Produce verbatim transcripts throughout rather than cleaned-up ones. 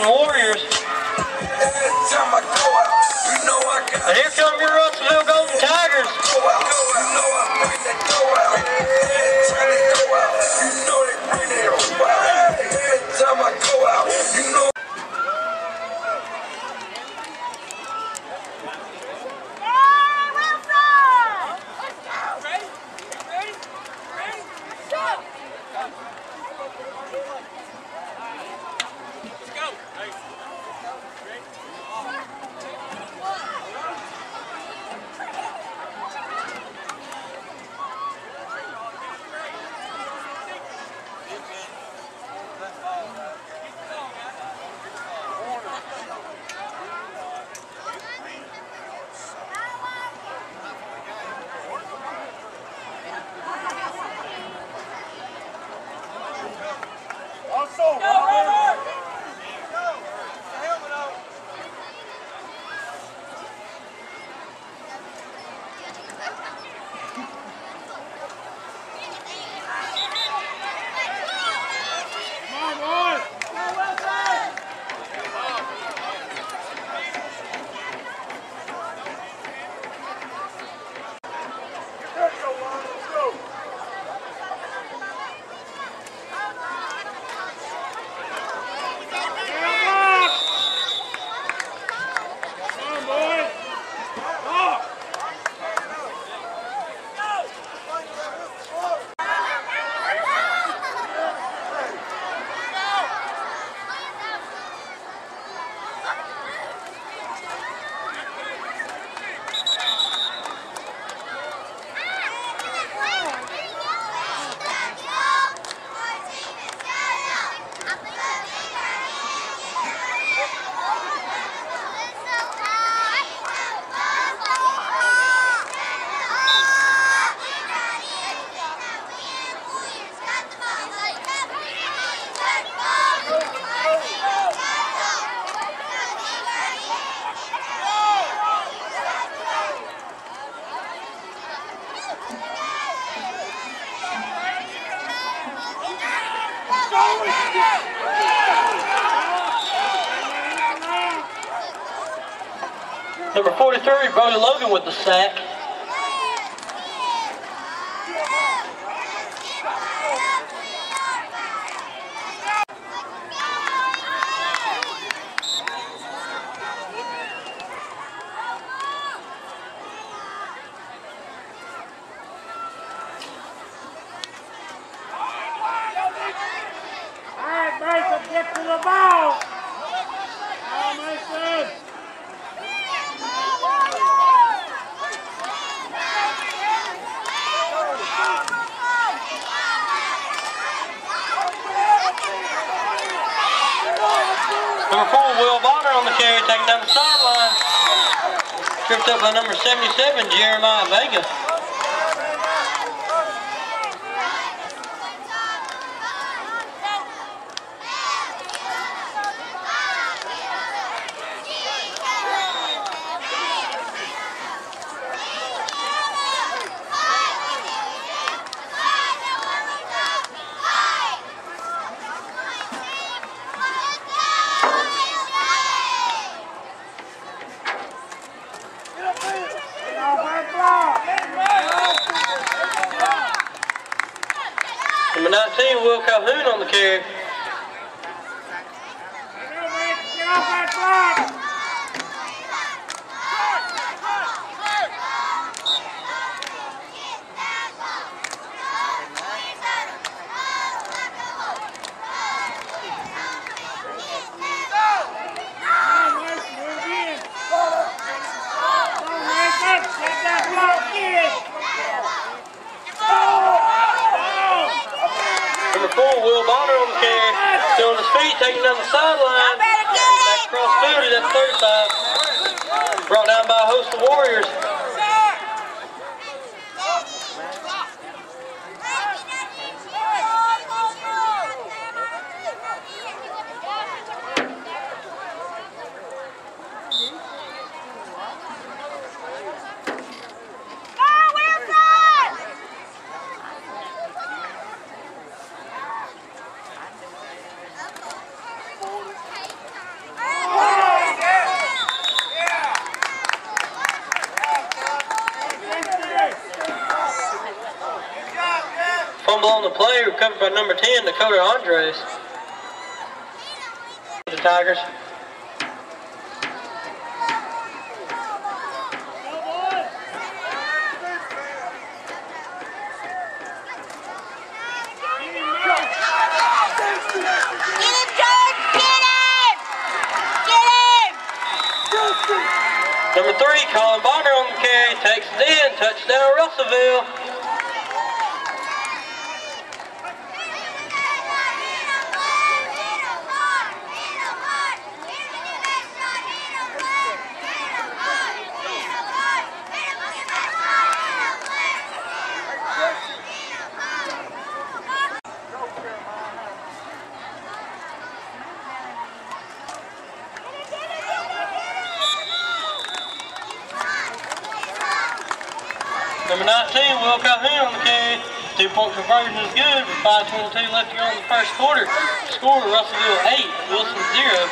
Warriors. And here come your Russellville Golden Tigers. Number forty-three, Brody Logan with the sack. All right, Mason, get to the ball. Oh, Mason. Number four, Will Bonner on the carry, taking down the sideline. Tripped up by number seventy-seven, Jeremiah Vega. Number nineteen, Will Calhoun on the carry. Get off that block. Number four, Will Bonner on the carry. Still on his feet, taking down the sideline. Back across thirty, that's thirty-five. Brought down by a host of Warriors. Fumble on the play, recovered by number ten, Dakota Andres. The Tigers. Number three, Colin Bonner on the carry, takes it in, touchdown Russellville. Number nineteen, Will Calhoun on the carry. Two-point conversion is good with five twenty-two left here on the first quarter. Score, Russellville eight, Wilson zero.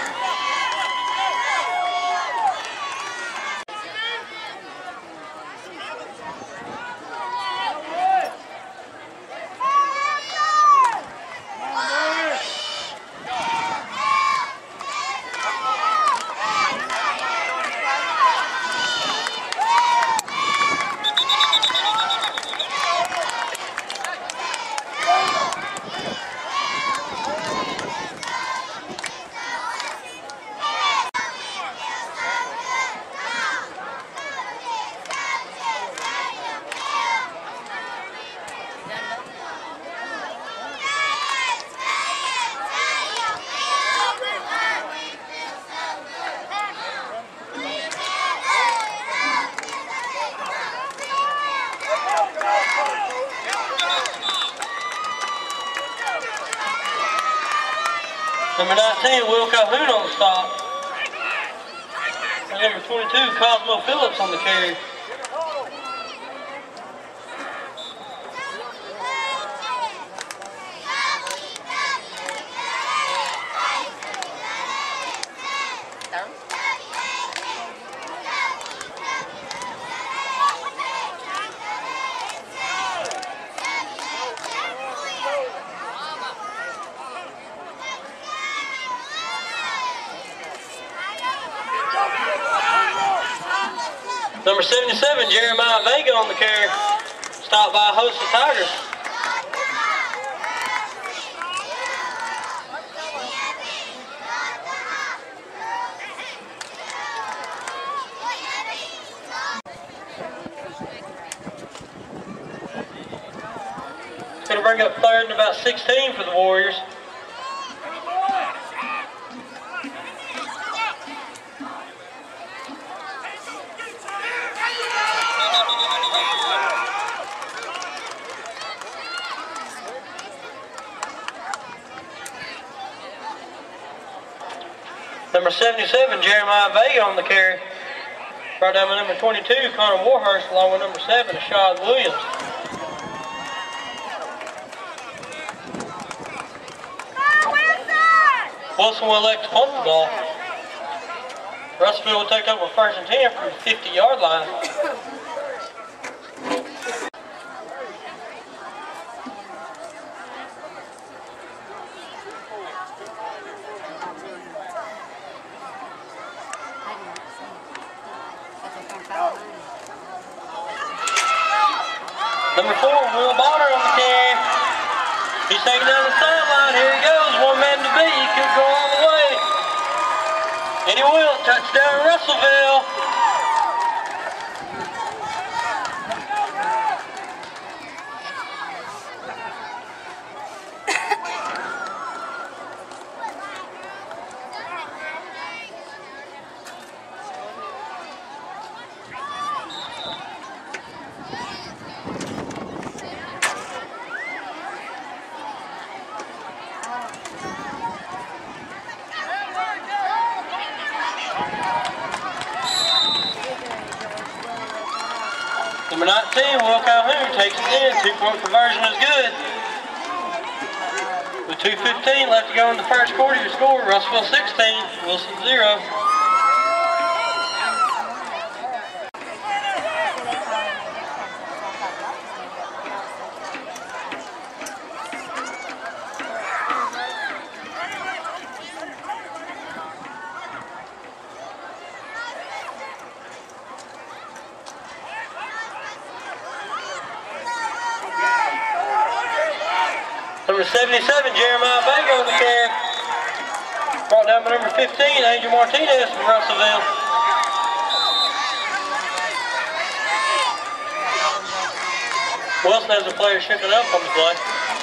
Number nineteen, Will Calhoun on the stop. And number twenty-two, Cosmo Phillips on the carry. Number seventy-seven, Jeremiah Vega on the carry. Stopped by a host of Tigers. It's going to bring up third and about sixteen for the Warriors. Number seventy-seven, Jeremiah Vega on the carry. Brought down by number twenty-two, Connor Warhurst, along with number seven, Ashad Williams. Wilson will elect to punt the ball. Russellville will take over first and ten from the fifty-yard line. Number four, Will Bonner on the carry. He's taking down the sideline. Here he goes. One man to beat. He could go all the way. And he will. Touchdown, Russellville. Number nineteen, Will Calhoun takes it in. Two-point conversion is good. With two fifteen left to go in the first quarter, your score, Russellville sixteen, Wilson zero. Number seventy-seven, Jeremiah Vega on the carry. Brought down by number fifteen, Angel Martinez from Russellville. Wilson has a player shifting up on the play.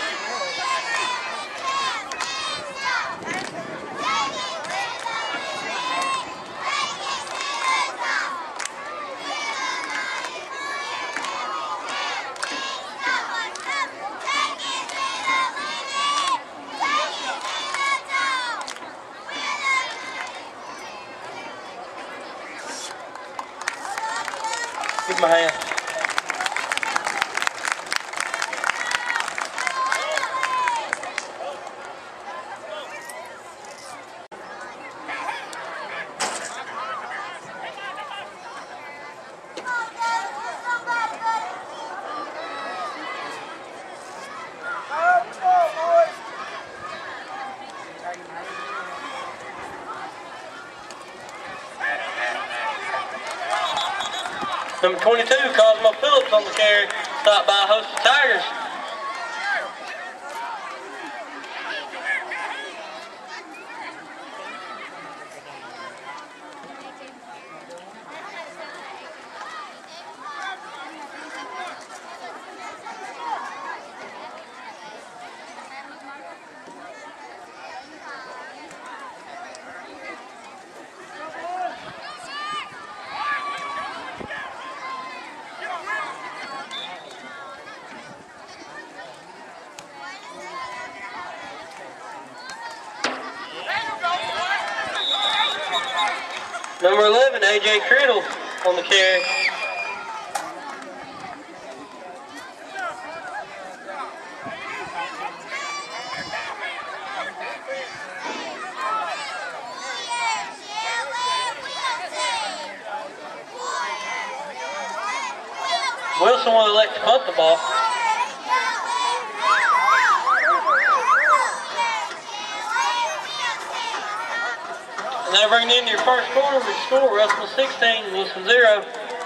Give him a hand. Number twenty-two, Cosmo Phillips on the carry. Stopped by a host of Tigers. Number eleven, A J Criddle on the carry. Wilson will elect to punt the ball. And they bring in your first quarter with score, Russell sixteen, Wilson zero.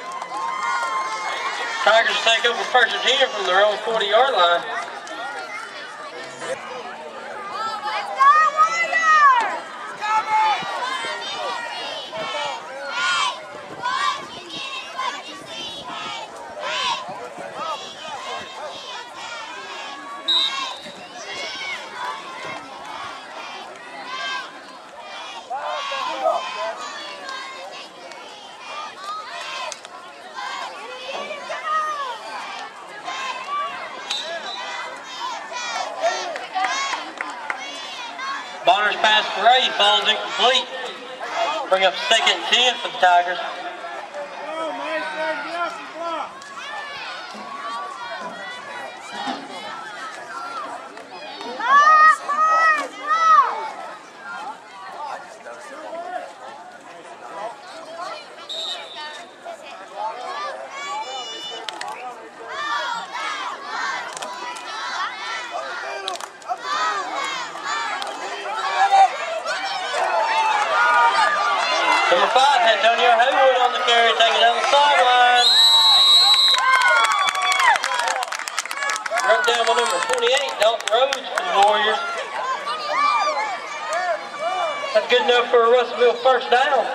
Tigers take over first and ten from their own forty yard line. Bonner's pass for Ray falls incomplete. Bring up second and ten for the Tigers. Number five, Antonio Haywood on the carry, taking down the sideline. Run down by number twenty-eight, Dalton Rhodes for the Warriors. That's good enough for a Russellville first down.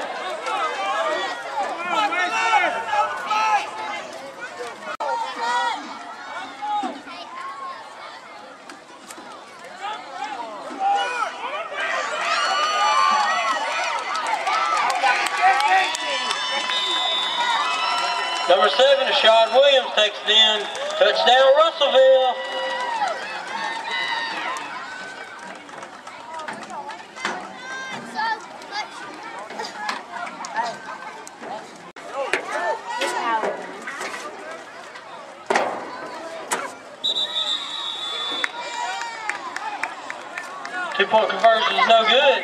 Number seven, Ashad Williams takes it in. Touchdown, Russellville. Two-point conversion is no good.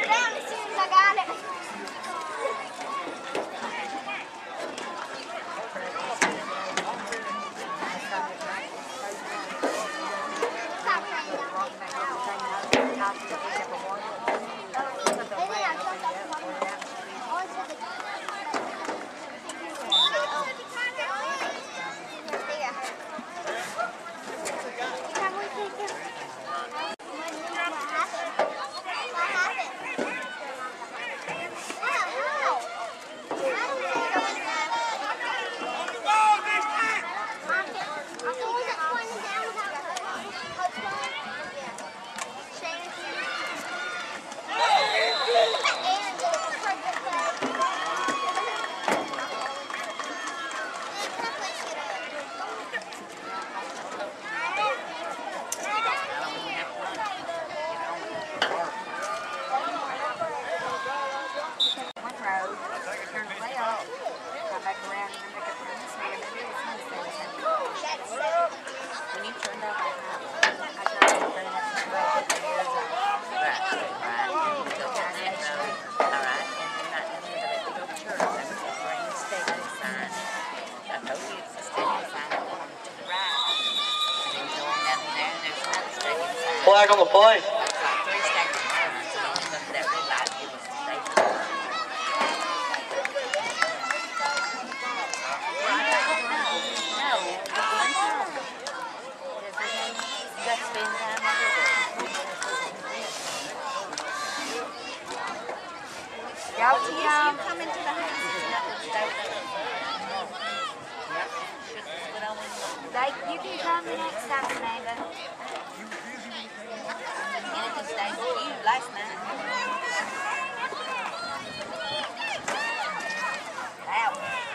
it's the stadium sign up on to the right. And then you go on down there, and there's another stadium sign. Flag on the play. That's like three stadium signs. So once you go to that red light, it was the stadium sign. No, the one time. You got to spend time over there. Y'all keep you come into the house. Like, you can come the next time, Amanda. Kennedy stayed with you last night. Wow.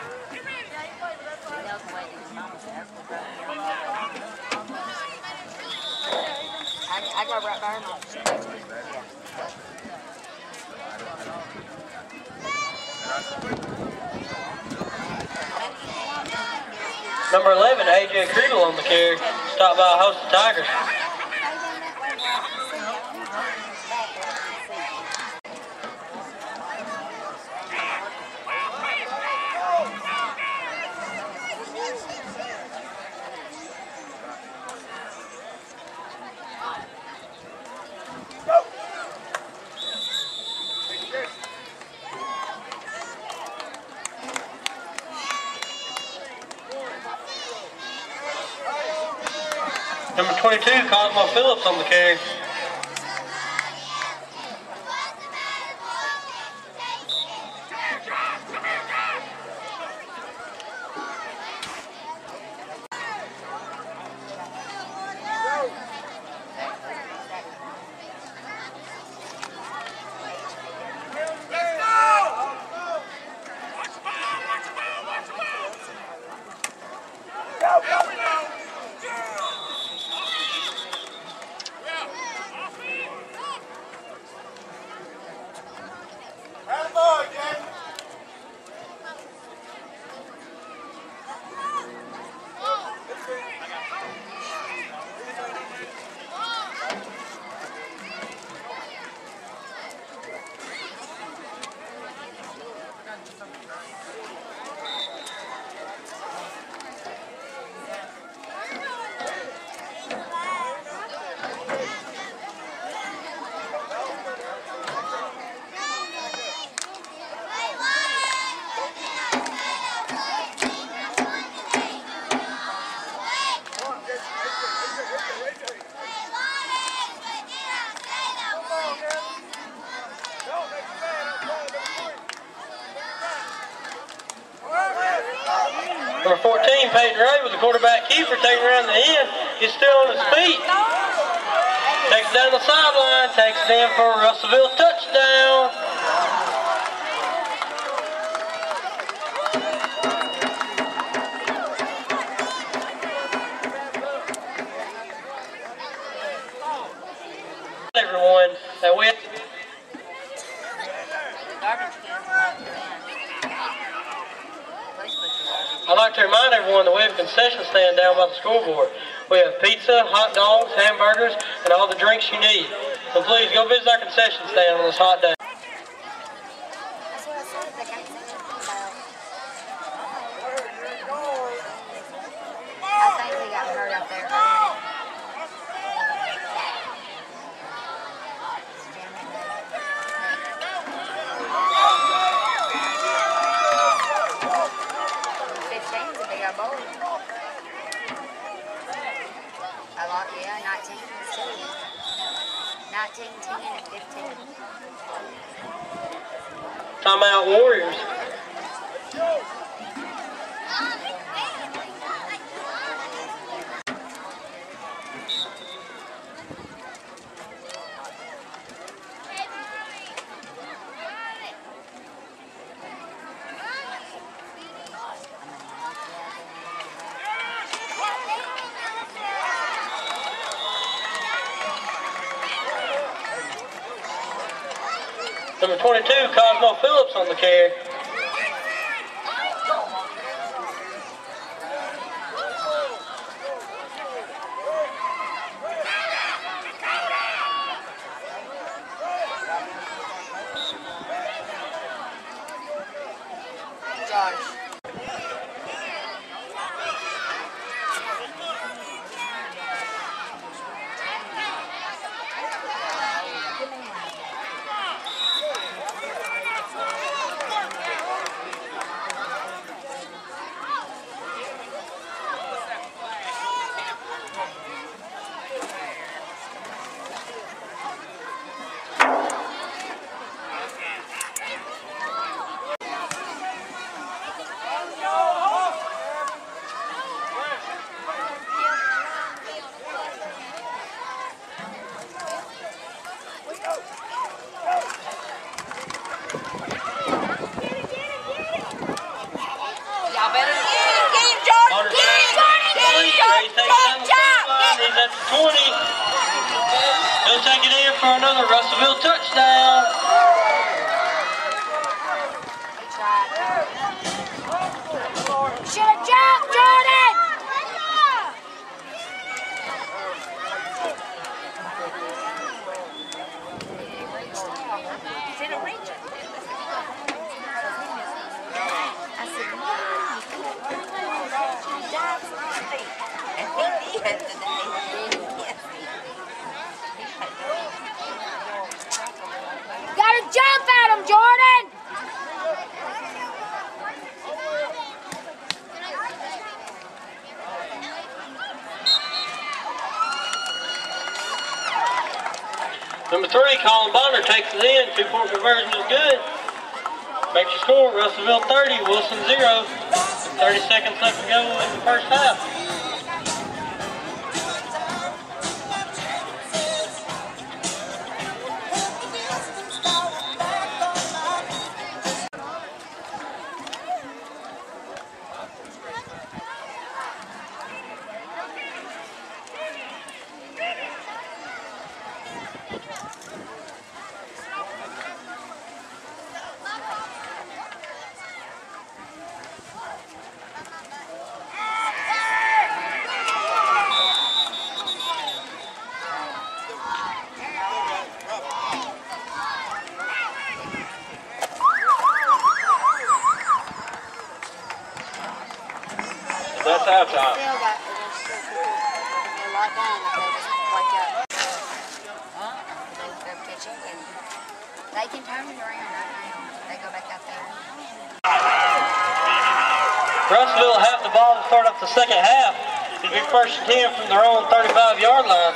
He knows the way these mamas have to run. I, I go right by her mom. Yeah. Number eleven, A J Kriegel on the carry. Stopped by a host of Tigers. Number twenty-two, Cosmo Phillips on the carry. Number fourteen, Peyton Ray with the quarterback keeper taking around the end. He's still on his feet. Takes it down the sideline, takes it in for a Russellville touchdown. Everyone that we I'd like to remind everyone that we have a concession stand down by the scoreboard. We have pizza, hot dogs, hamburgers, and all the drinks you need. So please go visit our concession stand on this hot day. That's what I said. They got something about. I think we got hurt out there. fifteen's a big old bowl. A lot, yeah, nineteen is two. nineteen, ten, and fifteen. Timeout Warriors. Number twenty-two, Cosmo Phillips on the carry. Josh. He's at the twenty. He'll take it in for another Russellville touchdown. Should have jumped, Jordan! Did it reach it? I said, Mom, he dives on his feet. And he did today. Gotta jump at him, Jordan! Number three, Colin Bonner takes it in. Two-point conversion is good. Makes your score, Russellville thirty, Wilson zero. thirty seconds left to go in the first half. That's halftime. Still got a lot done if they just wake up. Huh? They go pitching and they can turn it around right now. They go back out there. Russellville have the ball to start up the second half. It'll be first and ten from their own thirty-five yard line.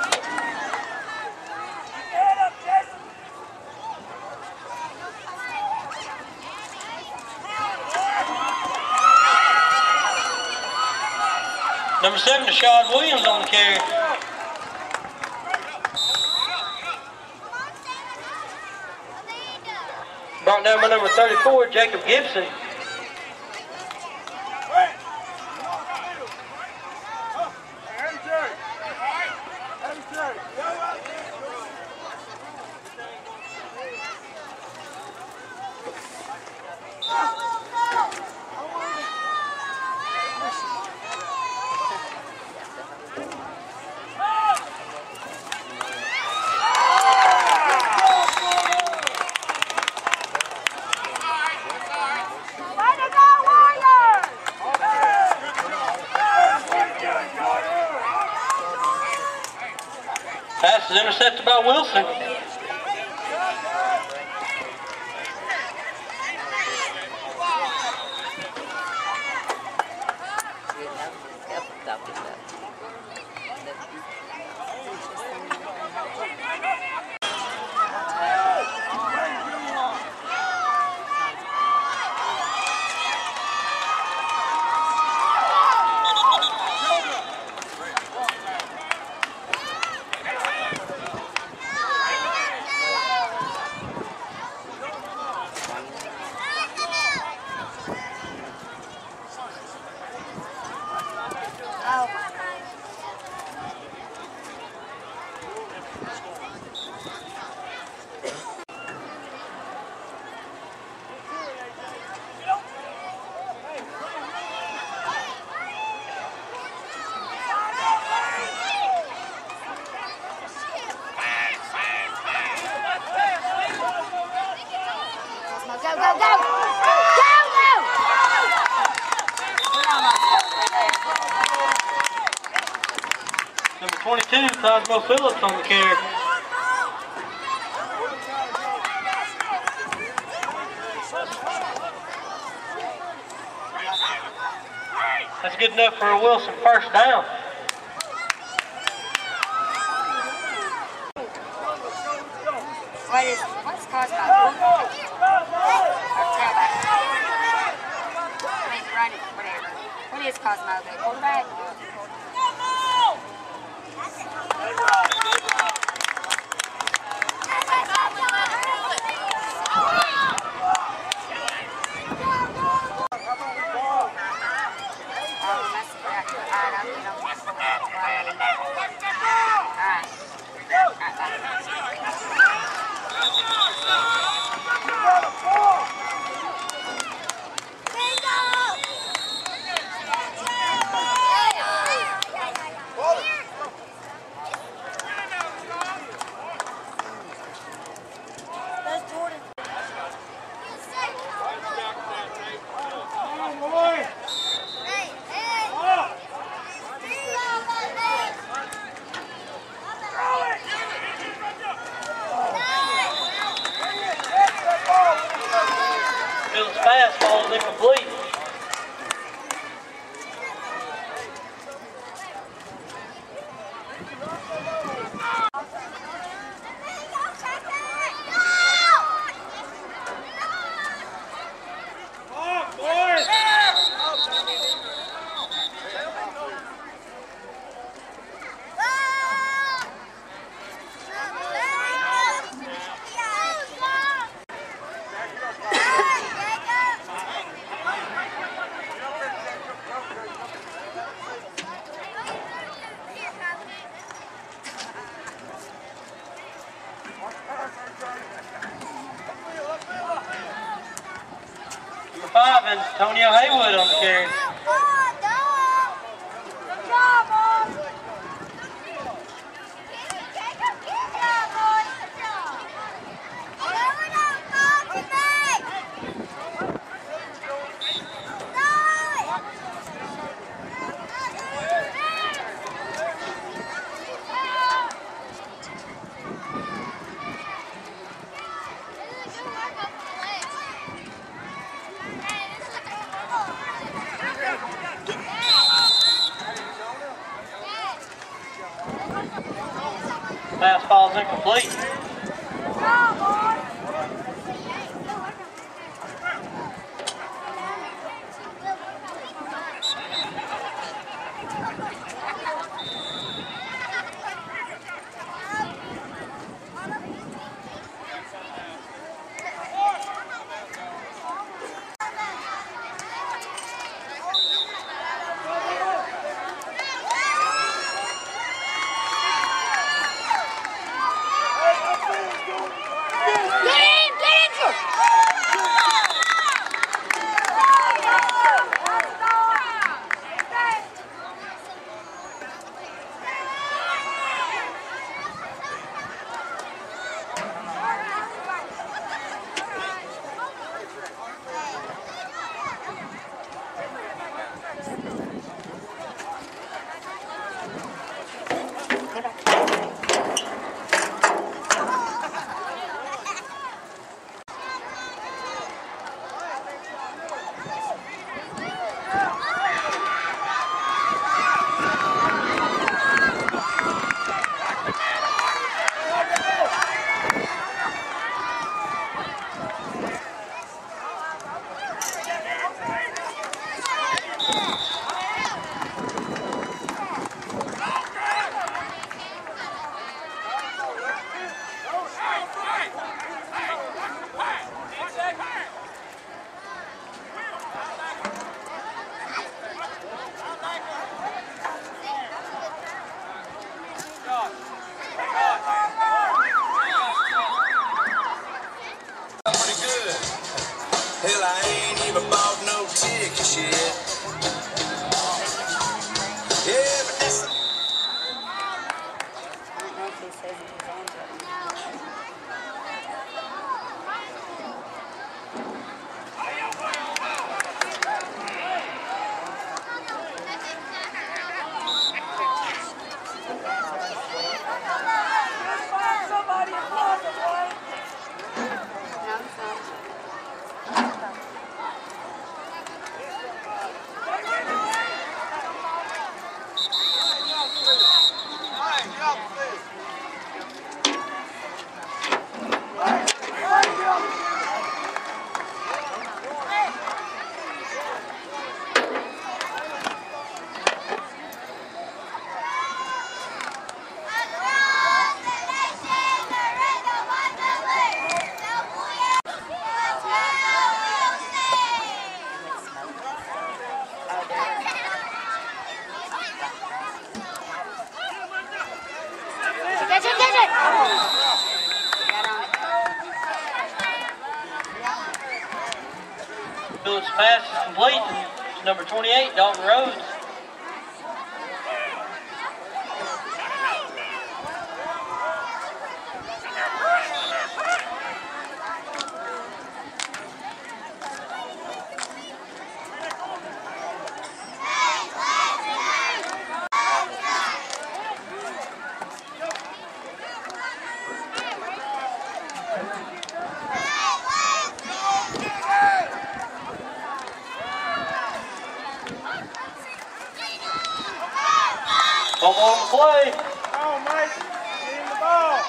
Number seven, Deshaun Williams on the carry. Brought down by number thirty-four, Jacob Gibson. Pass is intercepted by Wilson. Go, go, go! Go, go! Number twenty-two, Cosmo Phillips on the carry. That's good enough for a Wilson first down. What is, what's Cosmo? I mean, running, whatever. What is Cosmo? The quarterback? Oh, that's Alright, I'll get on this one while I leave. Alright. Alright, bye. Feels fast, ball's incomplete. Number five, Antonio Haywood on the carry. Fastball's incomplete. pass is complete to number twenty-eight, Dalton Rhodes. Come on, play. Come on, Mike. Get him the ball.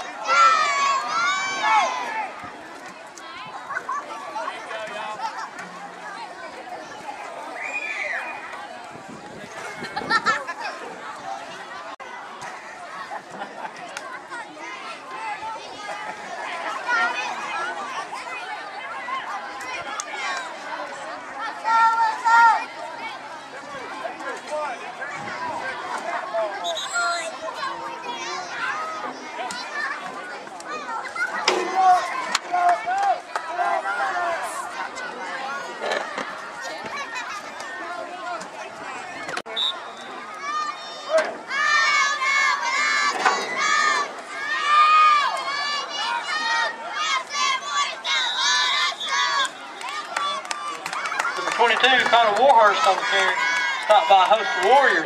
twenty-two, Connor Warhurst on the carry, stopped by a host of Warriors.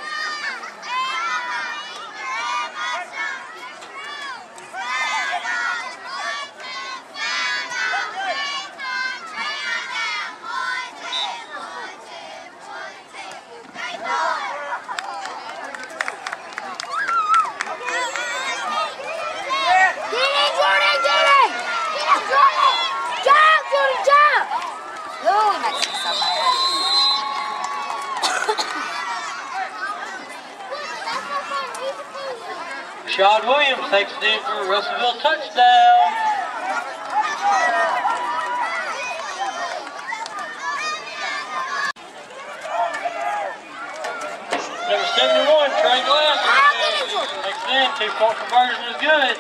Rashad Williams takes it in for a Russellville touchdown. Number seventy-one, Trey Glass. Takes it in, two-point conversion is good.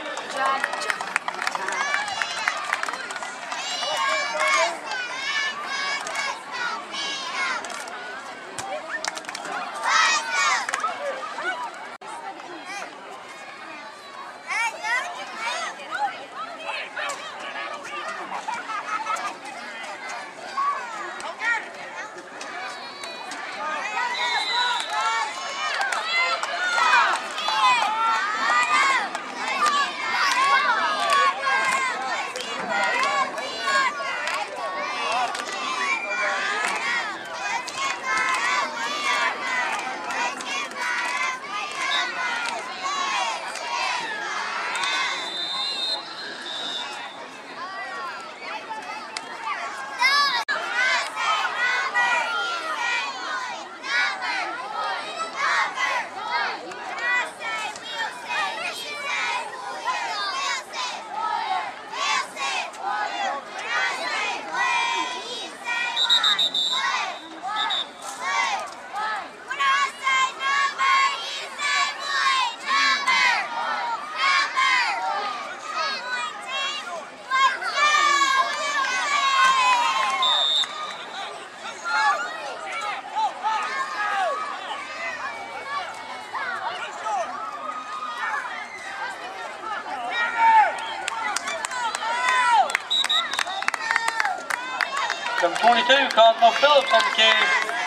Number twenty-two, Cosmo Phillips on the carry.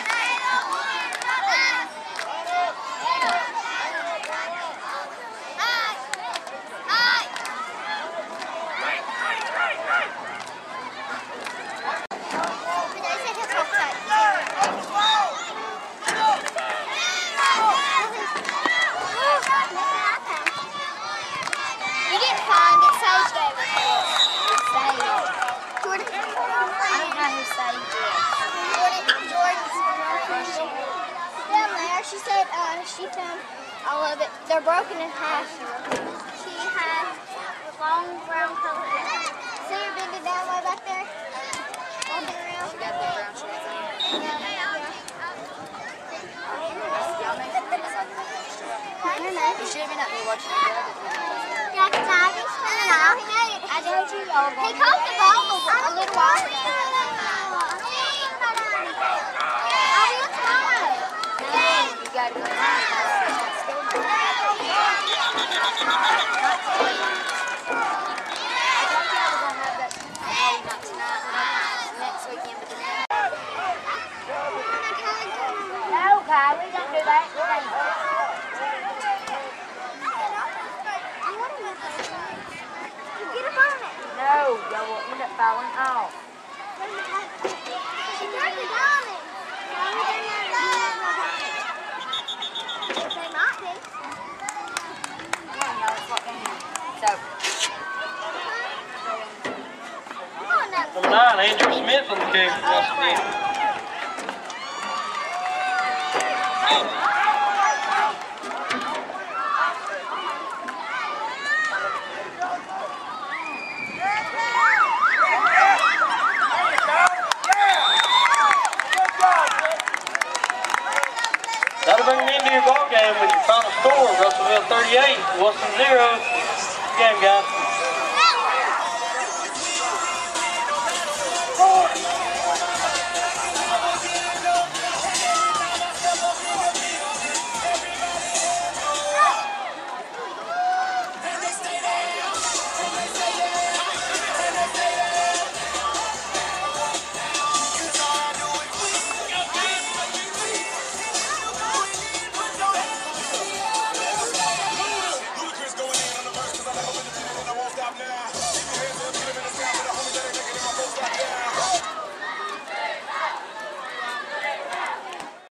You didn't find it, Sage gave it to us. Sage. Jordan. I don't know who Sage is. Jordan. Jordan's down there. She said uh, she found all of it. They're broken in half. She has long brown color. See her bending down way back there? Walking around. She got the brown shorts on. Yeah. You should have been up here watching the Yeah, because I was spinning off. I told you all. He caught the ball a little while ago. Kylie, don't do that. Get up on it. No, y'all will end up falling off. She got it on it. They might be. Come on, y'all, let's walk down here. So. Number nine, Andrew Smith on the kick. That'll bring me into your ball game with your final score, Russellville thirty-eight, Wilson zero. Game, guys.